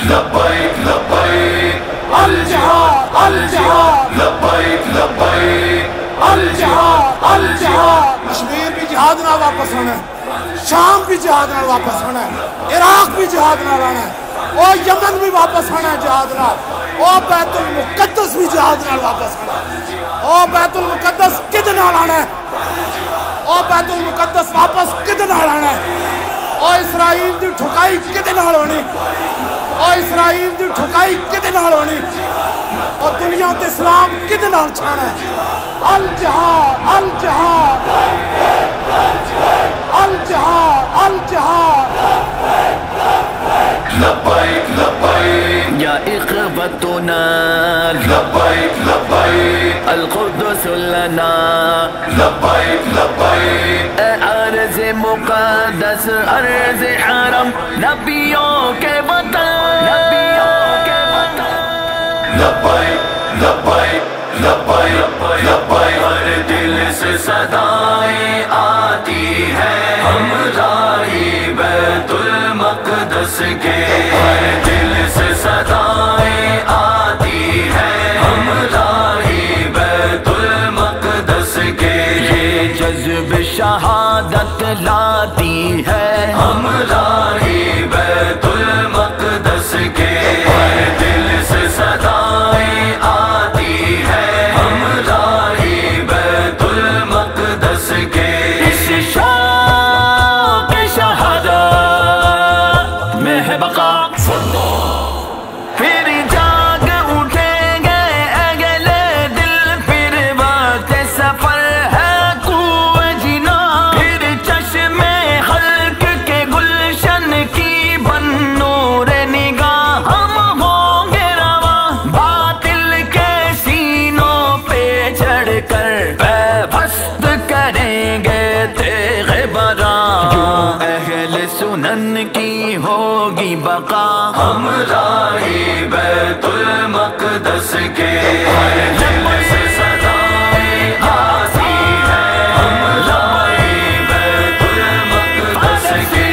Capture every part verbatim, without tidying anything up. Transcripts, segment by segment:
لبیک لبیک الجہاد الجہاد لبیک لبیک الجہاد الجہاد کشمیر بھی جہاد نہ واپس آنا ہے، شام بھی جہاد نہ واپس آنا ہے، عراق بھی جہاد نہ آنا ہے، اور یمن بھی واپس آنا ہے جہاد نہ، اور بیت المقدس بھی جہاد نہ واپس آنا ہے، اور بیت المقدس کدھر نہ آنا ہے، اور بیت المقدس واپس کدھر نہ آنا ہے، اور اسرائیل دی ٹھکائی کدھر نہ ہونی، اور اسرائیل دی ٹھکائی کدھر نہ ہونی، اور دنیا تے اسلام کدھر نہ چھانا ہے۔ الجہاد الجہاد الجہاد الجہاد لبیک لبیک یا اخوتنا لبیک لبیک القدس لنا لبیک لبیک اے عرض مقدس عرض حرم نبیوں کے وطن نبیوں کے وطن لبیک لبیک لبیک لبیک ہر دل سے صدائیں آتی ہے ہم راہی بیت المقدس کے، ہر دل سے صدائیں آتی ہے ہم راہی بیت المقدس کے، یہ جذب شہادت لاتی ہے ہم راہی بیت المقدس کے، ہر دل سے صدائیں آتی ہے ہم راہی بیت المقدس کے، اس شوق شہادت میں ہے بقا، پھر جاگ اٹھیں گے اگل دل، پھر وقت سفر ہے کوہ جنا، پھر چشم خلق کے گلشن کی بن نور نگاہ ہم ہوں گے رواں، باطل کے سینوں پہ چڑھ کر پیوست کریں گے تیغ برا، یوں اہل سنن کی ہوگی بقا، ہم راہی بیت المقدس کے، ہر دل سے صدائیں آتی ہے ہم راہی بیت المقدس کے،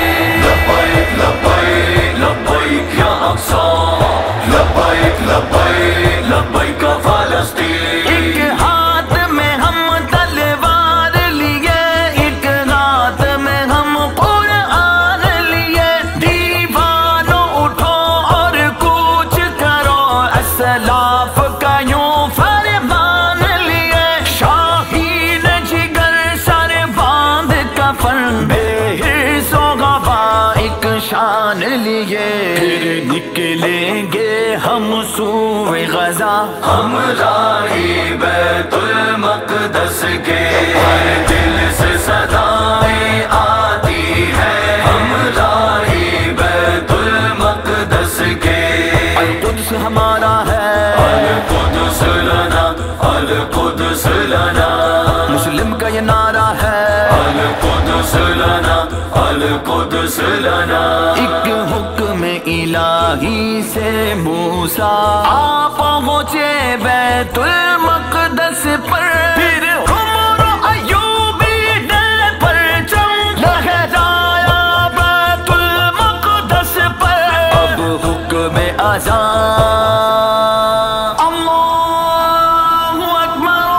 لبیک لبیک لبیک یا اقصی لبیک لبیک لبیک فلسطین، ایک ہاتھ میں ہم تلوار لیے، ایک ہاتھ میں ہم قرآن لیے، دیوانوں اٹھو اور کوچ کرو، اسلاف کا یوں فرمان لیے، شاہین جگر سر باندھ کفن، بے حرص و غبا ایک شان لیے، پھر نکلیں گے ہم سوئے غزہ، ہم راہی بیت المقدس کے، ہر دل سے صدائیں آتی ہے ہم راہی بیت المقدس کے، القدس ہمارا ہے القدس لنا القدس لنا مسلم کا یہ نعرہ ہے، القدس لنا القدس لنا، ایک حکم الہی سے موسیٰ آ پہنچے بیت المقدس پر، پھر عمر و ایوبی ڈل پرچم لہرایا بیت المقدس پر، اب حکم اذان اللہ اکبر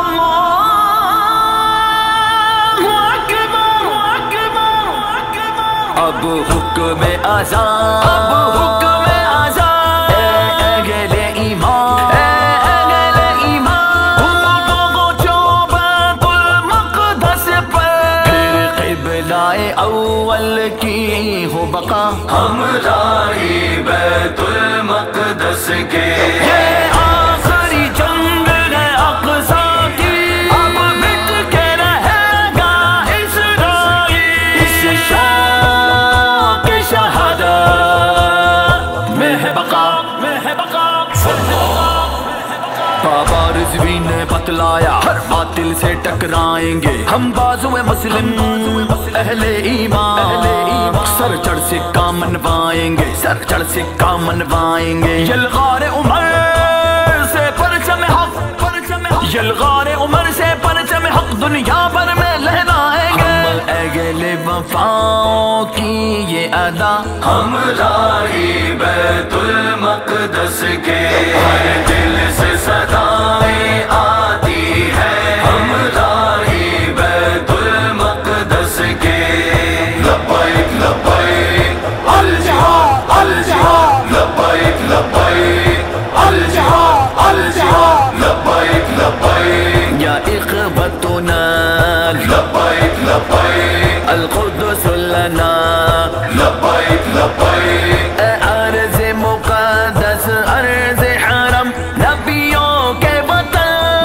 اللہ اکبر، اب حکم اذان اب حکم اذان، اے اہل ایمان اے اہل ایمان، تم پہنچو بیت المقدس پر، پھر قبلہ اول کی ہو بقا، ہم راہی بیت المقدس کے، یہ آخری جنگ ہے اقصیٰ کی، اب مٹ کے رہے گا اسرائیل، اس شوق شہادت میں ہے بقا میں ہے بقا۔ بابا رضوی نے بتلایا ہر باطل سے ٹکرائیں گے ہم بازو مسلم اہل ایمان، سر چڑھ سے کام منوائیں گے سر چڑھ سے کام منوائیں گے، یلغار عمر سے پرچم حق، یلغار عمر سے پرچم حق دنیا بھر میں لہرائیں گے، اہل وفاؤں کی یہ ادا، ہم راہی بیت المقدس کے ہر دل سے صدائیں آتی ہے، ہم راہی بیت المقدس کے لبیک لبیک الجہاد الجہاد لبیک لبیک الجہاد الجہاد لبیک لبیک یا اخوتنا لبیک لبیک القدس لنا، لبیک لبیک اے عرض مقدس عرض حرم نبیوں کے وطن،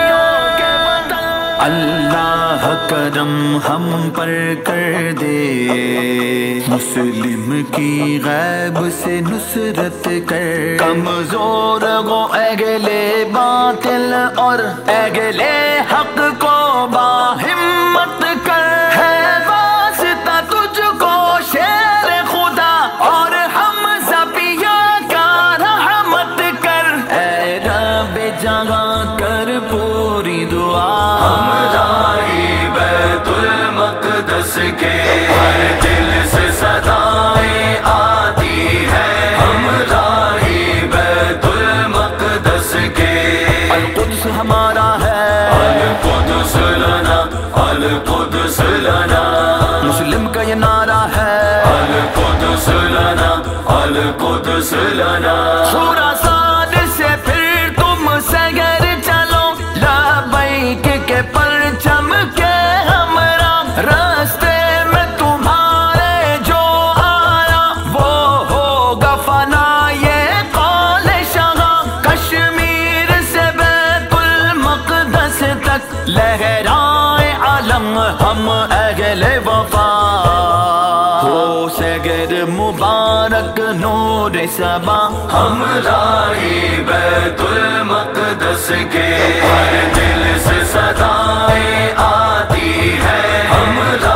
اللہ کرم ہم پر کر دے، مسلم کی غیب سے نصرت کر، کمزور گو اہل باطل اور اہل حق کو باہمت کر، ہے واسطہ تجھ کو شیر خدا اور ہم سبیوں کا رحمت کر، اے رب جگہ کر پوری دعا، ہم راہی بیت المقدس کے ہر دل سے صدائیں آتی ہے، ہم راہی بیت المقدس کے القدس ہمارا ہے، القدس لنا القدس لنا مسلم کا یہ نعرہ ہے، القدس لنا القدس لنا خراسان سے پھر تم سگر چلو، لبیک کے پرچم کے ہمراہ، راستے میں تمہارے جو آیا وہ ہوگا فنا یہ قول شاہ، کشمیر سے بیت المقدس تک لہرائے علم ہم اہل وفا، ہو سگر مبارک نور صبا، ہم راہی بیت المقدس کے ہر دل سے صدائیں آتی ہے، ہم